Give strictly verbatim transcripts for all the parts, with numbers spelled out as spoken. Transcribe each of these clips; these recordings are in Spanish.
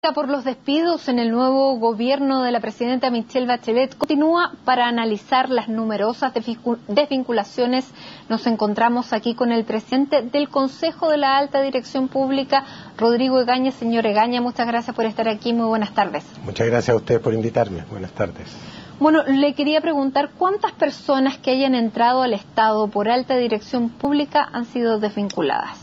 Por los despidos en el nuevo gobierno de la presidenta Michelle Bachelet continúa para analizar las numerosas desvinculaciones. Nos encontramos aquí con el presidente del Consejo de la Alta Dirección Pública, Rodrigo Egaña. Señor Egaña, muchas gracias por estar aquí. Muy buenas tardes. Muchas gracias a ustedes por invitarme. Buenas tardes. Bueno, le quería preguntar cuántas personas que hayan entrado al Estado por alta dirección pública han sido desvinculadas.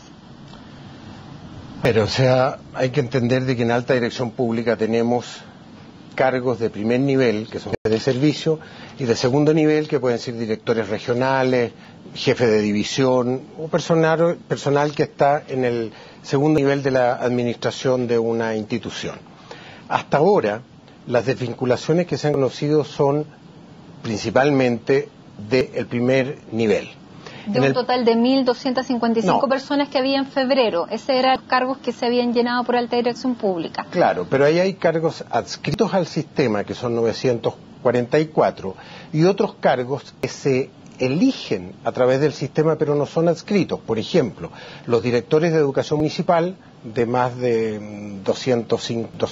Pero, o sea, hay que entender de que en alta dirección pública tenemos cargos de primer nivel, que son jefes de servicio, y de segundo nivel, que pueden ser directores regionales, jefes de división, o personal, personal que está en el segundo nivel de la administración de una institución. Hasta ahora, las desvinculaciones que se han conocido son principalmente del primer nivel. De un el... total de mil doscientas cincuenta y cinco no. personas que había en febrero. Ese eran los cargos que se habían llenado por alta dirección pública. Claro, pero ahí hay cargos adscritos al sistema, que son novecientos cuarenta y cuatro, y otros cargos que se eligen a través del sistema, pero no son adscritos. Por ejemplo, los directores de educación municipal de más de doscientos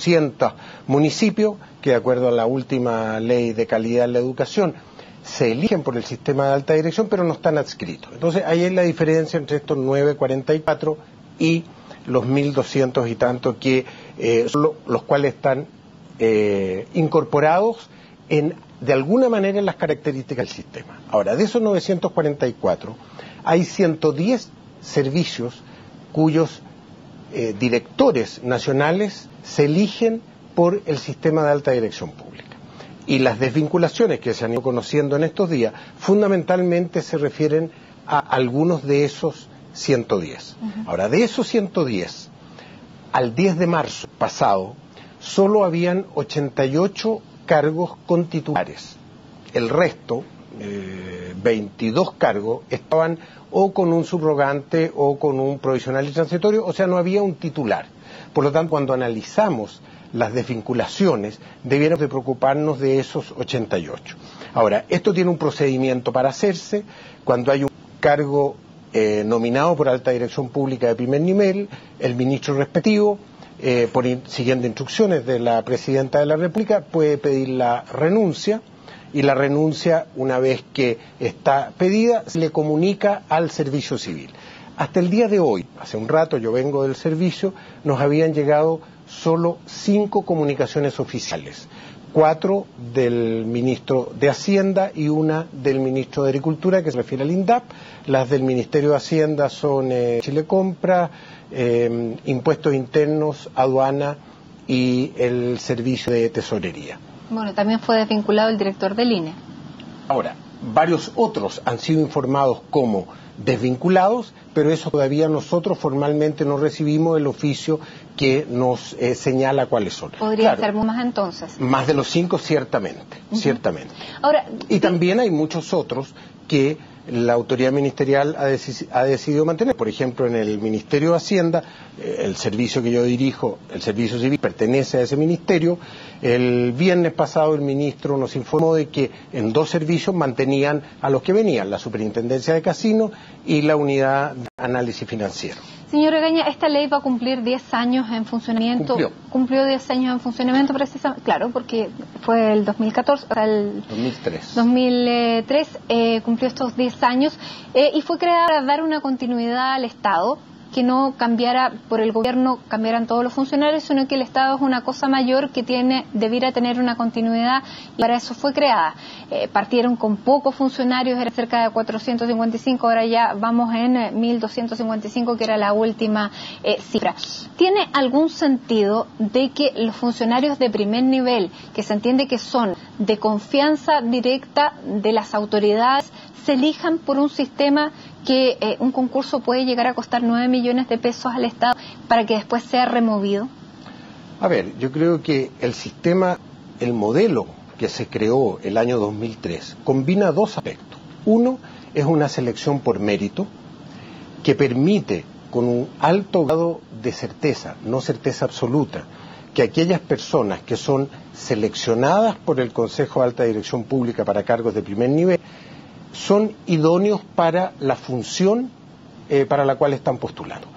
municipios, que de acuerdo a la última ley de calidad en la educación, se eligen por el sistema de alta dirección, pero no están adscritos. Entonces, ahí es la diferencia entre estos novecientos cuarenta y cuatro y los mil doscientos y tanto, que eh, son lo, los cuales están eh, incorporados en, de alguna manera en las características del sistema. Ahora, de esos novecientos cuarenta y cuatro, hay ciento diez servicios cuyos eh, directores nacionales se eligen por el sistema de alta dirección pública. Y las desvinculaciones que se han ido conociendo en estos días fundamentalmente se refieren a algunos de esos ciento diez. Uh-huh. Ahora, de esos ciento diez, al diez de marzo pasado, solo habían ochenta y ocho cargos con titulares. El resto, eh, veintidós cargos, estaban o con un subrogante o con un provisional y transitorio, o sea, no había un titular. Por lo tanto, cuando analizamos las desvinculaciones, debiéramos de preocuparnos de esos ochenta y ocho. Ahora, esto tiene un procedimiento para hacerse. Cuando hay un cargo eh, nominado por alta dirección pública de primer nivel, el ministro respectivo, eh, por in, siguiendo instrucciones de la presidenta de la República, puede pedir la renuncia, y la renuncia, una vez que está pedida, se le comunica al servicio civil. Hasta el día de hoy, hace un rato yo vengo del servicio, nos habían llegado solo cinco comunicaciones oficiales, cuatro del ministro de Hacienda y una del ministro de Agricultura, que se refiere al INDAP. Las del Ministerio de Hacienda son eh, Chile Compra, eh, Impuestos Internos, Aduana y el Servicio de Tesorería. Bueno, también fue desvinculado el director del I N E. Ahora, varios otros han sido informados como desvinculados, pero eso todavía nosotros formalmente no recibimos el oficio que nos eh, señala cuáles son. ¿Podría claro, ser más entonces? Más de los cinco, ciertamente, uh-huh. ciertamente. Ahora, y sí. También hay muchos otros que la autoridad ministerial ha, deci- ha decidido mantener. Por ejemplo, en el Ministerio de Hacienda, eh, el servicio que yo dirijo, el Servicio Civil, pertenece a ese ministerio. El viernes pasado el ministro nos informó de que en dos servicios mantenían a los que venían, la Superintendencia de Casinos y la Unidad de Análisis Financiero. Señor Egaña, esta ley va a cumplir diez años en funcionamiento. Cumplió. Cumplió diez años en funcionamiento, precisamente, claro, porque fue el dos mil catorce, o sea, el dos mil tres. dos mil tres eh, cumplió estos diez años eh, y fue creada para dar una continuidad al Estado, que no cambiara por el gobierno, cambiaran todos los funcionarios, sino que el Estado es una cosa mayor que tiene, debiera tener una continuidad, y para eso fue creada. Eh, partieron con pocos funcionarios, era cerca de cuatrocientos cincuenta y cinco, ahora ya vamos en eh, mil doscientos cincuenta y cinco, que era la última eh, cifra. ¿Tiene algún sentido de que los funcionarios de primer nivel, que se entiende que son de confianza directa de las autoridades, se elijan por un sistema que eh, un concurso puede llegar a costar nueve millones de pesos al Estado para que después sea removido? A ver, yo creo que el sistema, el modelo que se creó el año dos mil tres, combina dos aspectos. Uno es una selección por mérito que permite, con un alto grado de certeza, no certeza absoluta, que aquellas personas que son seleccionadas por el Consejo de Alta Dirección Pública para cargos de primer nivel son idóneos para la función eh, para la cual están postulando.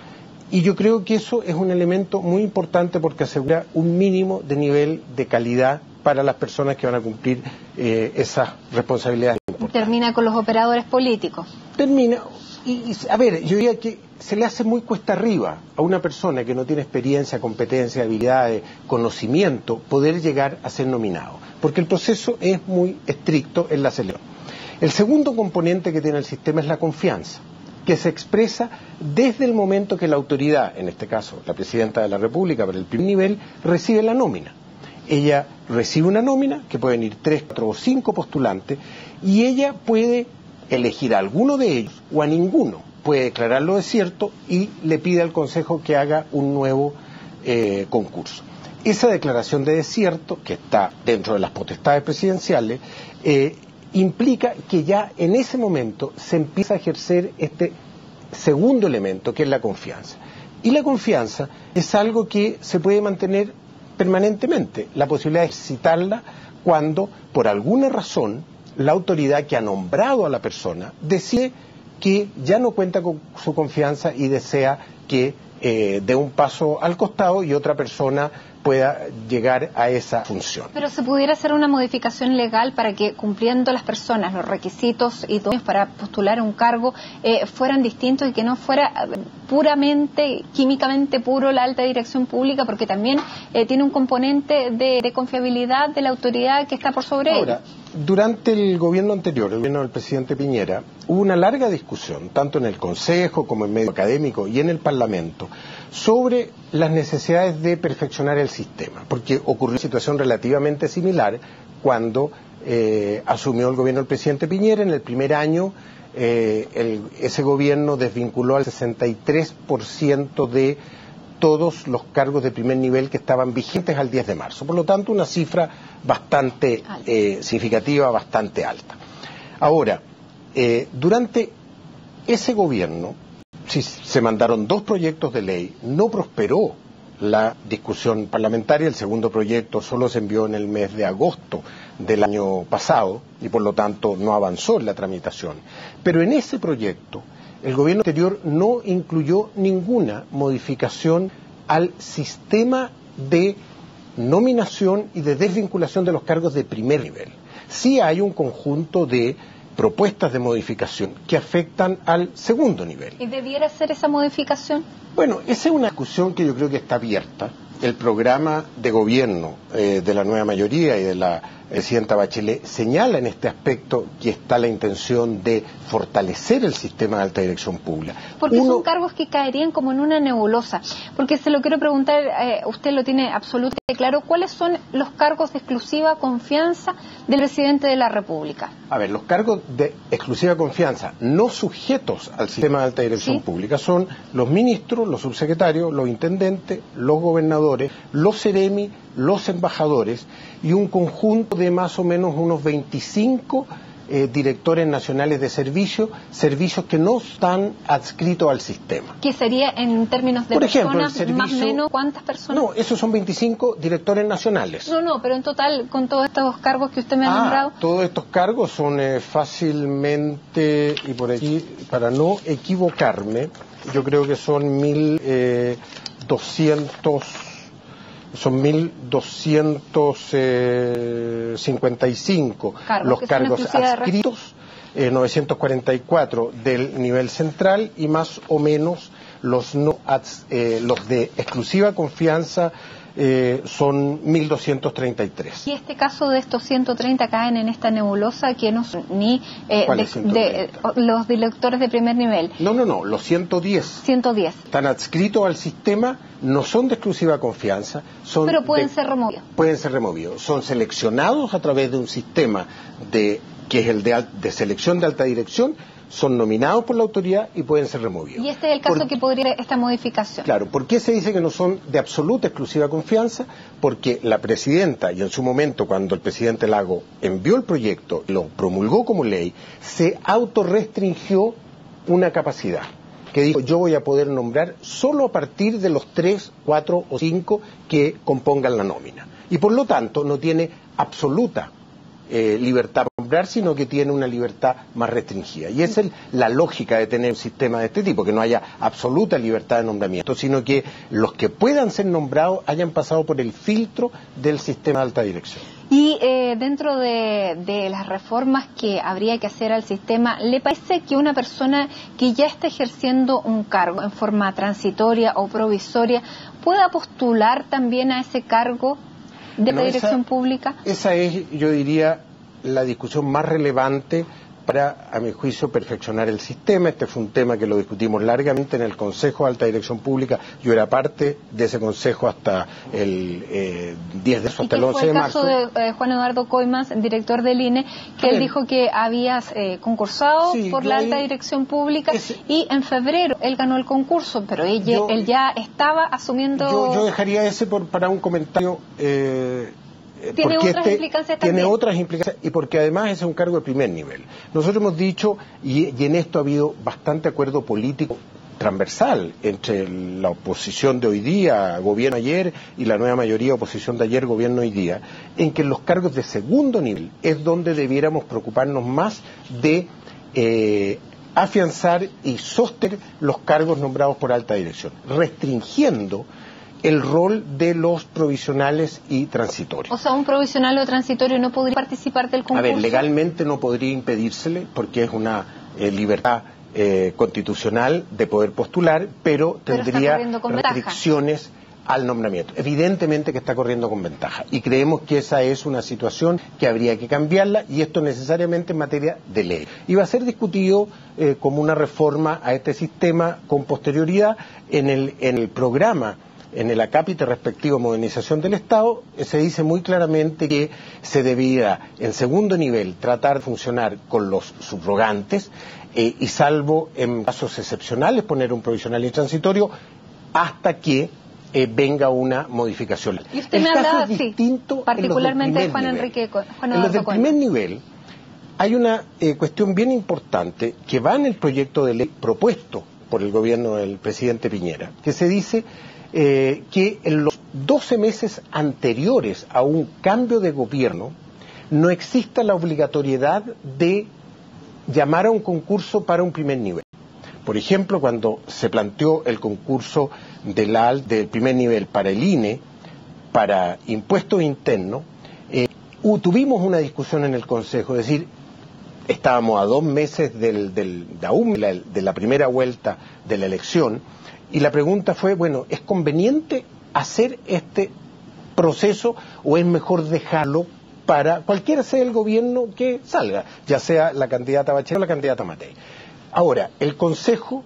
Y yo creo que eso es un elemento muy importante porque asegura un mínimo de nivel de calidad para las personas que van a cumplir eh, esas responsabilidades importantes. Termina con los operadores políticos. Termina, y, y a ver, yo diría que se le hace muy cuesta arriba a una persona que no tiene experiencia, competencia, habilidades, conocimiento, poder llegar a ser nominado, porque el proceso es muy estricto en la selección. El segundo componente que tiene el sistema es la confianza, que se expresa desde el momento que la autoridad, en este caso la Presidenta de la República para el primer nivel, recibe la nómina. Ella recibe una nómina, que pueden ir tres, cuatro o cinco postulantes, y ella puede elegir a alguno de ellos o a ninguno, puede declararlo desierto y le pide al Consejo que haga un nuevo eh, concurso. Esa declaración de desierto, que está dentro de las potestades presidenciales, eh, implica que ya en ese momento se empieza a ejercer este segundo elemento, que es la confianza. Y la confianza es algo que se puede mantener permanentemente, la posibilidad de ejercitarla cuando, por alguna razón, la autoridad que ha nombrado a la persona decide que ya no cuenta con su confianza y desea que eh, dé un paso al costado y otra persona pueda llegar a esa función. Pero se pudiera hacer una modificación legal para que, cumpliendo las personas los requisitos idóneos para postular a un cargo, eh, fueran distintos y que no fuera puramente, químicamente puro la alta dirección pública, porque también eh, tiene un componente de, de confiabilidad de la autoridad que está por sobre Ahora, él. Durante el gobierno anterior, el gobierno del presidente Piñera, hubo una larga discusión, tanto en el Consejo como en medio académico y en el Parlamento, sobre las necesidades de perfeccionar el sistema, porque ocurrió una situación relativamente similar cuando eh, asumió el gobierno del presidente Piñera. En el primer año, eh, el, ese gobierno desvinculó al sesenta y tres por ciento de todos los cargos de primer nivel que estaban vigentes al diez de marzo. Por lo tanto, una cifra bastante eh, significativa, bastante alta. Ahora, eh, durante ese gobierno, sí, se mandaron dos proyectos de ley, no prosperó la discusión parlamentaria, el segundo proyecto solo se envió en el mes de agosto del año pasado y por lo tanto no avanzó en la tramitación. Pero en ese proyecto el gobierno anterior no incluyó ninguna modificación al sistema de nominación y de desvinculación de los cargos de primer nivel. Sí hay un conjunto de propuestas de modificación que afectan al segundo nivel. ¿Y debiera hacer esa modificación? Bueno, esa es una discusión que yo creo que está abierta. El programa de gobierno eh, de la nueva mayoría y de la presidenta Bachelet señala en este aspecto que está la intención de fortalecer el sistema de alta dirección pública. Porque Uno... son cargos que caerían como en una nebulosa. Porque se lo quiero preguntar, eh, usted lo tiene absolutamente claro, ¿cuáles son los cargos de exclusiva confianza del presidente de la República? A ver, los cargos de exclusiva confianza no sujetos al sistema de alta dirección ¿Sí? pública son los ministros, los subsecretarios, los intendentes, los gobernadores, los seremi, los embajadores y un conjunto de más o menos unos veinticinco eh, directores nacionales de servicios, servicios que no están adscritos al sistema. ¿Qué sería en términos de Por ejemplo, personas, servicio, más o menos cuántas personas? No, esos son veinticinco directores nacionales. No, no, pero en total, con todos estos cargos que usted me ha ah, nombrado. Todos estos cargos son eh, fácilmente, y por aquí, para no equivocarme, yo creo que son mil eh, doscientos... Son mil doscientos cincuenta y cinco cargos, los cargos adscritos, eh, novecientos cuarenta y cuatro del nivel central y más o menos los, no ads, eh, los de exclusiva confianza eh, son mil doscientos treinta y tres. ¿Y este caso de estos ciento treinta caen en esta nebulosa que no son ni eh, de, de, los directores de primer nivel? No, no, no, los ciento diez. ciento diez. Están adscritos al sistema, no son de exclusiva confianza, son pero pueden de, ser removidos. Pueden ser removidos. Son seleccionados a través de un sistema de que es el de, de selección de alta dirección, son nominados por la autoridad y pueden ser removidos. Y este es el caso por, que podría esta modificación. Claro, ¿por qué se dice que no son de absoluta exclusiva confianza? Porque la presidenta, y en su momento cuando el presidente Lago envió el proyecto, lo promulgó como ley, se autorrestringió una capacidad, que dijo, yo voy a poder nombrar solo a partir de los tres, cuatro o cinco que compongan la nómina. Y por lo tanto no tiene absoluta eh, libertad para nombrar, sino que tiene una libertad más restringida. Y esa es la lógica de tener un sistema de este tipo, que no haya absoluta libertad de nombramiento, sino que los que puedan ser nombrados hayan pasado por el filtro del sistema de alta dirección. Y eh, dentro de, de las reformas que habría que hacer al sistema, ¿le parece que una persona que ya está ejerciendo un cargo en forma transitoria o provisoria pueda postular también a ese cargo de la no, dirección esa, pública? Esa es, yo diría, la discusión más relevante para, a mi juicio, perfeccionar el sistema. Este fue un tema que lo discutimos largamente en el Consejo de Alta Dirección Pública. Yo era parte de ese consejo hasta el eh, diez de marzo, hasta el once de marzo. ¿Y qué fue el caso de eh, Juan Eduardo Coimans, director del I N E, que él dijo que habías eh, concursado sí, por la Alta ahí, Dirección Pública ese, y en febrero él ganó el concurso, pero él, yo, él ya estaba asumiendo... Yo, yo dejaría ese por, para un comentario... Eh, ¿Tiene otras este implicancias también? Tiene otras implicancias, y porque además ese es un cargo de primer nivel. Nosotros hemos dicho, y, y en esto ha habido bastante acuerdo político transversal entre la oposición de hoy día, gobierno ayer, y la nueva mayoría oposición de ayer, gobierno hoy día, en que en los cargos de segundo nivel es donde debiéramos preocuparnos más de eh, afianzar y sostener los cargos nombrados por alta dirección, restringiendo el rol de los provisionales y transitorios. O sea, un provisional o transitorio no podría participar del concurso. A ver, legalmente no podría impedírsele porque es una eh, libertad eh, constitucional de poder postular, pero, pero tendría restricciones al nombramiento. Evidentemente que está corriendo con ventaja y creemos que esa es una situación que habría que cambiarla y esto necesariamente en materia de ley. Y va a ser discutido eh, como una reforma a este sistema con posterioridad en el, en el programa. En el acápite respectivo modernización del Estado se dice muy claramente que se debía en segundo nivel tratar de funcionar con los subrogantes eh, y salvo en casos excepcionales poner un provisional y transitorio hasta que eh, venga una modificación. Y usted el me caso hablaba, es distinto sí, particularmente de Juan nivel. Enrique Juan En los del primer nivel hay una eh, cuestión bien importante que va en el proyecto de ley propuesto por el gobierno del presidente Piñera, que se dice Eh, que en los doce meses anteriores a un cambio de gobierno no exista la obligatoriedad de llamar a un concurso para un primer nivel. Por ejemplo, cuando se planteó el concurso de la, del primer nivel para el I N E, para impuestos internos, eh, tuvimos una discusión en el Consejo, es decir, estábamos a dos meses del, del, de, aún, de, la, de la primera vuelta de la elección. Y la pregunta fue, bueno, ¿es conveniente hacer este proceso o es mejor dejarlo para cualquiera sea el gobierno que salga, ya sea la candidata Bachelet o la candidata Matei? Ahora, el Consejo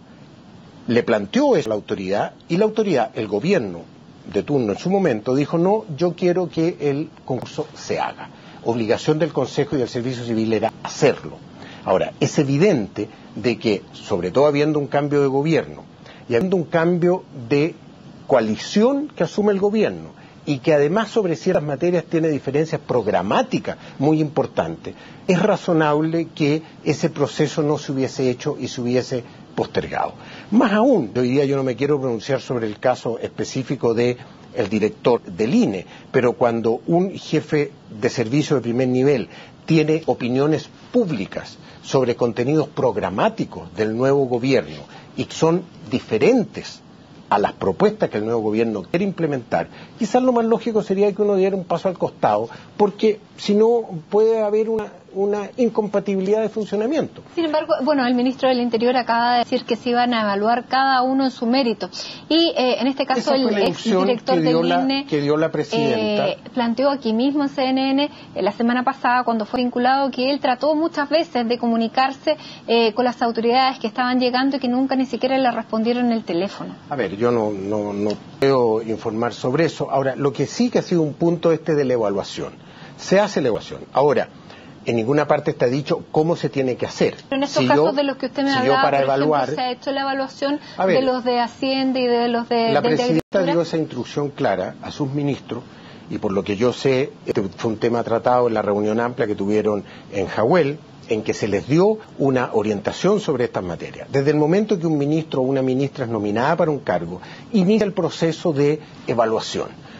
le planteó eso a la autoridad y la autoridad, el gobierno de turno en su momento, dijo, no, yo quiero que el concurso se haga. Obligación del Consejo y del Servicio Civil era hacerlo. Ahora, es evidente de que, sobre todo habiendo un cambio de gobierno, y habiendo un cambio de coalición que asume el gobierno y que además sobre ciertas materias tiene diferencias programáticas muy importantes, es razonable que ese proceso no se hubiese hecho y se hubiese postergado. Más aún, hoy día yo no me quiero pronunciar sobre el caso específico de el director del I N E, pero cuando un jefe de servicio de primer nivel tiene opiniones públicas sobre contenidos programáticos del nuevo gobierno y son diferentes a las propuestas que el nuevo gobierno quiere implementar, quizás lo más lógico sería que uno diera un paso al costado, porque si no puede haber una, una incompatibilidad de funcionamiento. Sin embargo, bueno, el ministro del Interior acaba de decir que se iban a evaluar cada uno en su mérito. Y eh, en este caso el exdirector del I N E que dio la presidenta eh, planteó aquí mismo en C N N eh, la semana pasada, cuando fue vinculado, que él trató muchas veces de comunicarse eh, con las autoridades que estaban llegando y que nunca ni siquiera le respondieron el teléfono. A ver, yo no, no, no puedo informar sobre eso. Ahora, lo que sí que ha sido un punto este de la evaluación. Se hace la evaluación. Ahora, en ninguna parte está dicho cómo se tiene que hacer. Pero en estos si casos yo, de los que usted me si hablaba, para por evaluar, ejemplo, se ha hecho la evaluación ver, de los de Hacienda y de los de La de presidenta dio esa instrucción clara a sus ministros y por lo que yo sé, este fue un tema tratado en la reunión amplia que tuvieron en Jahuel, en que se les dio una orientación sobre estas materias. Desde el momento que un ministro o una ministra es nominada para un cargo, inicia el proceso de evaluación.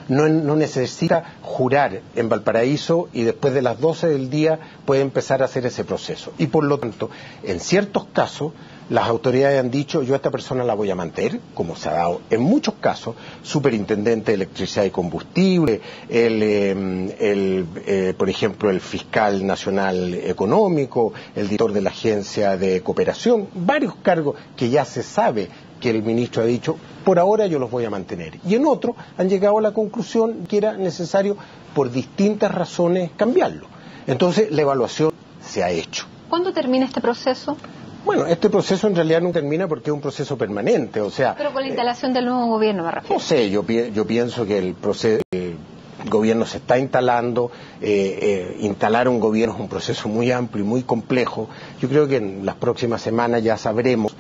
no, no necesita jurar en Valparaíso y después de las doce del día puede empezar a hacer ese proceso. Y por lo tanto, en ciertos casos, las autoridades han dicho, yo a esta persona la voy a mantener, como se ha dado en muchos casos, superintendente de electricidad y combustible, el, eh, el, eh, por ejemplo, el fiscal nacional económico, el director de la agencia de cooperación, varios cargos que ya se sabe que el ministro ha dicho, por ahora yo los voy a mantener. Y en otros han llegado a la conclusión que era necesario, por distintas razones, cambiarlo. Entonces, la evaluación se ha hecho. ¿Cuándo termina este proceso? Bueno, este proceso en realidad no termina porque es un proceso permanente, o sea... Pero con la instalación eh, del nuevo gobierno me refiero. No sé, yo, yo pienso que el proceso... El gobierno se está instalando, eh, eh, instalar un gobierno es un proceso muy amplio y muy complejo. Yo creo que en las próximas semanas ya sabremos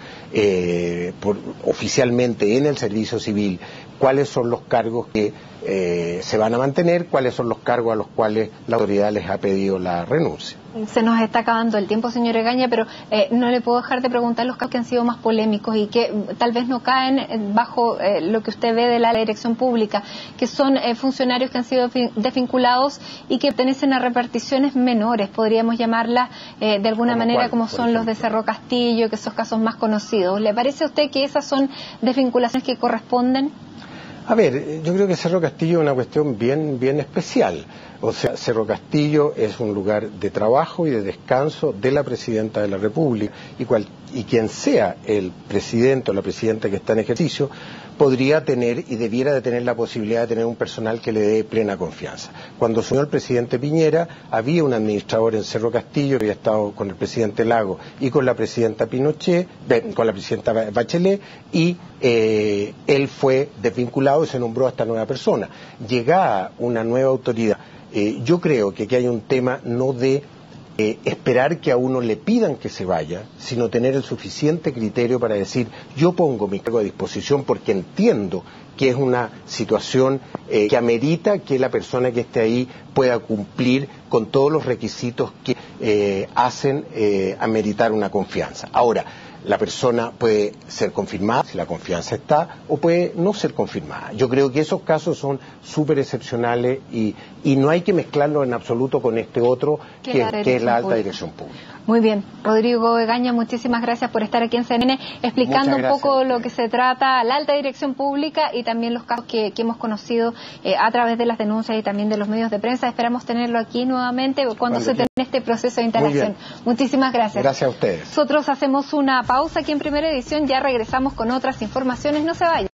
eh, por, oficialmente en el servicio civil cuáles son los cargos que eh, se van a mantener, cuáles son los cargos a los cuales la autoridad les ha pedido la renuncia. Se nos está acabando el tiempo, señor Egaña, pero eh, no le puedo dejar de preguntar los casos que han sido más polémicos y que tal vez no caen bajo eh, lo que usted ve de la dirección pública, que son eh, funcionarios que han sido desvinculados y que pertenecen a reparticiones menores, podríamos llamarlas eh, de alguna manera cuál, como son los de Cerro Castillo, que son casos más conocidos. ¿Le parece a usted que esas son desvinculaciones que corresponden? A ver, yo creo que Cerro Castillo es una cuestión bien, bien especial. O sea, Cerro Castillo es un lugar de trabajo y de descanso de la Presidenta de la República y, cual, y quien sea el presidente o la presidenta que está en ejercicio podría tener y debiera de tener la posibilidad de tener un personal que le dé plena confianza. Cuando asumió el presidente Piñera, había un administrador en Cerro Castillo que había estado con el presidente Lago y con la presidenta Pinochet, con la presidenta Bachelet, y eh, él fue desvinculado y se nombró a esta nueva persona. Llegaba una nueva autoridad. Eh, yo creo que aquí hay un tema no de eh, esperar que a uno le pidan que se vaya, sino tener el suficiente criterio para decir, yo pongo mi cargo a disposición porque entiendo que es una situación eh, que amerita que la persona que esté ahí pueda cumplir con todos los requisitos que eh, hacen eh, ameritar una confianza. Ahora, la persona puede ser confirmada, si la confianza está, o puede no ser confirmada. Yo creo que esos casos son súper excepcionales y, y no hay que mezclarlo en absoluto con este otro, que, que, que es la alta dirección pública. Muy bien. Rodrigo Egaña, muchísimas gracias por estar aquí en C N N explicando un poco lo que se trata la alta dirección pública y también los casos que, que hemos conocido eh, a través de las denuncias y también de los medios de prensa. Esperamos tenerlo aquí nuevamente cuando, cuando se termine este proceso de instalación. Muchísimas gracias. Gracias a ustedes. Nosotros hacemos una pausa aquí en Primera Edición, ya regresamos con otras informaciones. No se vayan.